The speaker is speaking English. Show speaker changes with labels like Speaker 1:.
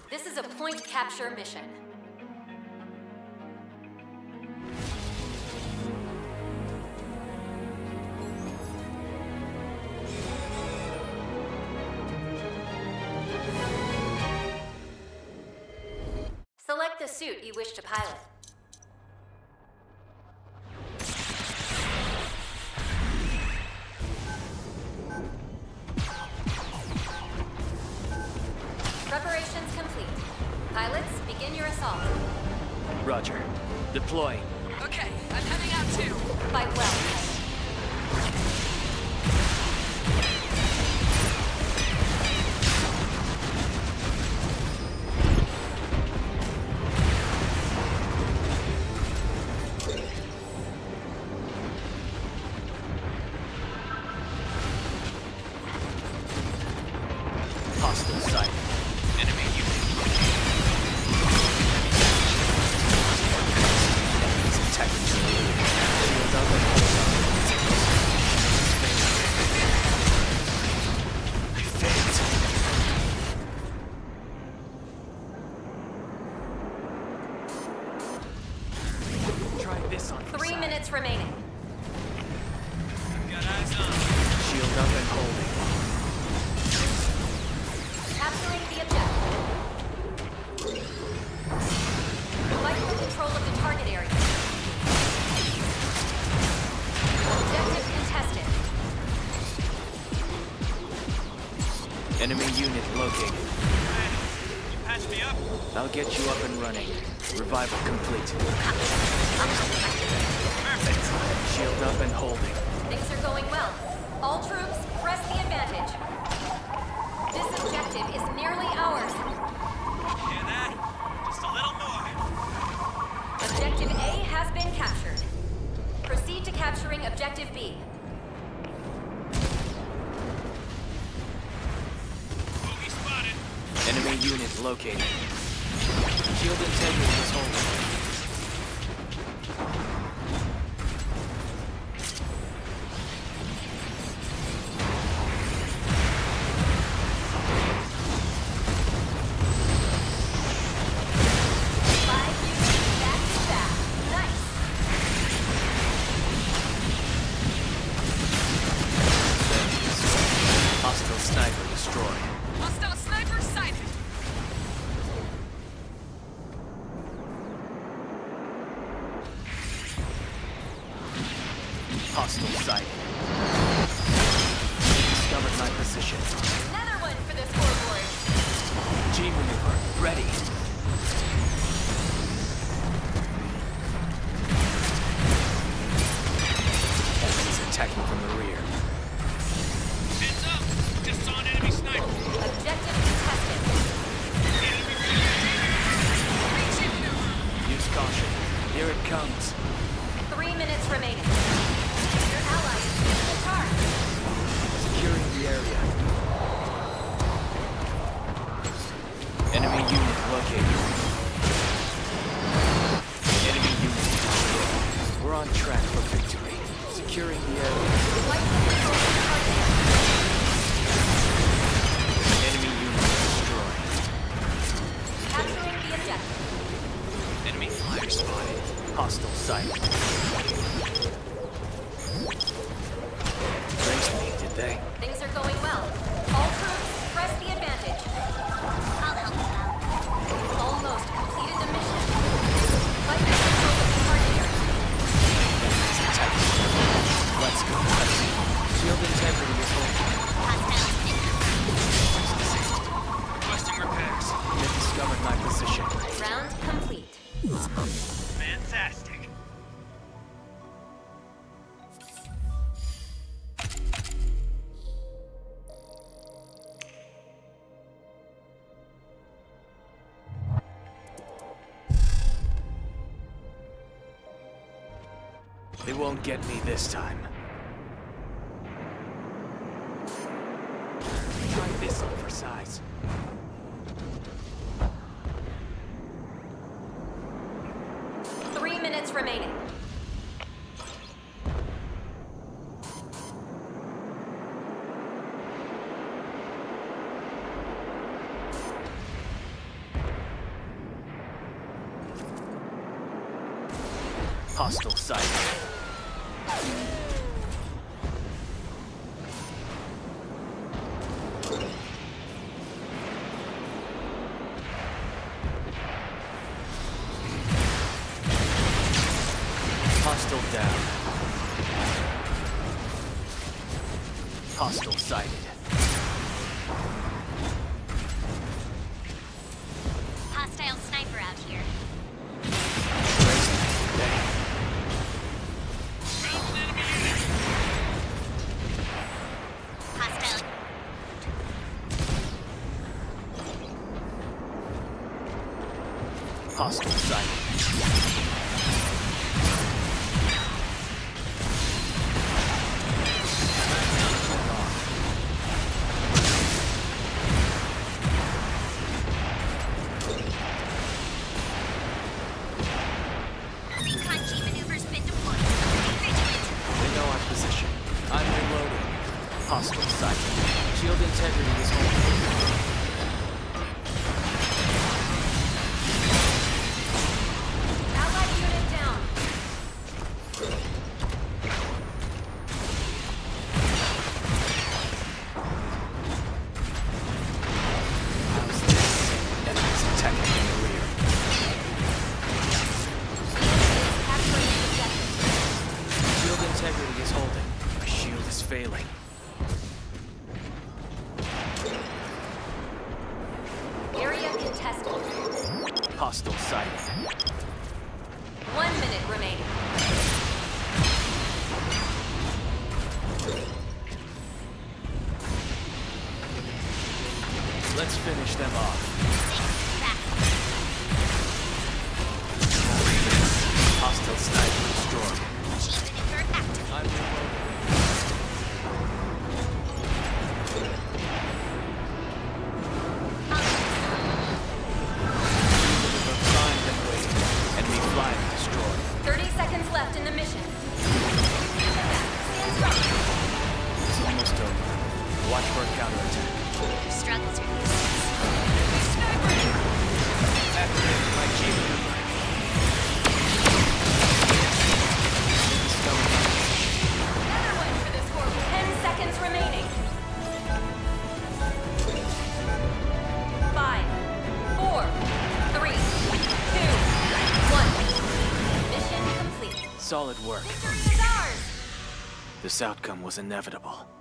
Speaker 1: This is a point capture mission. Select the suit you wish to pilot. Preparations complete. Pilots, begin your assault.
Speaker 2: Roger. Deploying.
Speaker 3: Okay, I'm heading out too.
Speaker 1: Fight well.
Speaker 2: Hostile sight. Enemy unit. Enemies attacking. Shield up and hold on. I failed. Try this on.
Speaker 1: 3 minutes remaining.
Speaker 3: Got eyes on.
Speaker 2: Shield up and holding.
Speaker 1: Capturing the objective. Fight for control of the target area. Objective contested.
Speaker 2: Enemy unit located.
Speaker 3: Hey, you patch me up?
Speaker 2: I'll get you up and running. Revival complete.
Speaker 3: Perfect.
Speaker 2: Shield up and holding.
Speaker 1: Things are going well. All troops, press the advantage. This objective is nearly ours.
Speaker 3: Hear that? Just a little more.
Speaker 1: Objective A has been captured. Proceed to capturing Objective B.
Speaker 3: Bogey spotted.
Speaker 2: Enemy unit located. Shield integrity is holding.
Speaker 1: Five units back to back. Nice.
Speaker 2: Hostile sniper destroyed.
Speaker 3: Hostile sniper sighted.
Speaker 2: Hostile sight. Discovered my position.
Speaker 1: Another one for the scoreboard.
Speaker 2: G maneuver ready. Enemies attacking from the rear.
Speaker 3: Heads up. Just saw an enemy sniper.
Speaker 1: Objective contested.
Speaker 2: Use caution. Here it comes.
Speaker 1: 3 minutes remaining. Your ally is taking the charge.
Speaker 2: Securing the area. Enemy unit located. Enemy unit destroyed. We're on track for victory. Securing the area.
Speaker 1: Fight for control of the target area.
Speaker 2: Enemy unit destroyed.
Speaker 1: Capturing the objective.
Speaker 2: Enemy flyer spotted. Hostile sight. Braced me, did they?
Speaker 1: Things are going well. All troops, press the advantage. I'll help you out. You've almost completed the mission. Fight for control of the target area.
Speaker 2: Enemies attacking. Let's go. Shield integrity is holding.
Speaker 3: Requesting repairs.
Speaker 2: They've discovered my position.
Speaker 1: Round complete.
Speaker 3: Fantastic.
Speaker 2: They won't get me this time. Try this on for size.
Speaker 1: 3 minutes remaining.
Speaker 2: Hostile sight. Hostile down. Hostile sighted.
Speaker 1: Hostile sniper out here.
Speaker 3: Found an enemy unit.
Speaker 1: Hostile.
Speaker 2: Hostile sighted.
Speaker 1: Kanji maneuver's been deployed. Be vigilant.
Speaker 2: They know our position. I'm reloading. Hostile sighted. Shield integrity is holding.
Speaker 1: Allied unit down.
Speaker 2: How's this? Enemies attacking in the rear.
Speaker 1: Capturing the objective.
Speaker 2: Shield integrity is holding. My shield is failing.
Speaker 1: Area contested.
Speaker 2: Hostile sighted.
Speaker 1: 1 minute remaining.
Speaker 2: Let's finish them off.
Speaker 1: Back.
Speaker 2: Hostile sniper destroyed.
Speaker 1: Kanji maneuver active.
Speaker 2: I'm reloading. Find and wait. Enemy flying destroyed.
Speaker 1: 30 seconds left in the mission. Stand strong.
Speaker 2: It's almost over. Watch for a counterattack.
Speaker 1: Your struggles are useless.
Speaker 2: Activate my G maneuver. Discover my position.
Speaker 1: Another one for this horrible. 10 seconds remaining. 5, 4, 3, 2, 1. Mission complete.
Speaker 2: Solid work.
Speaker 1: Victory is ours!
Speaker 2: This outcome was inevitable.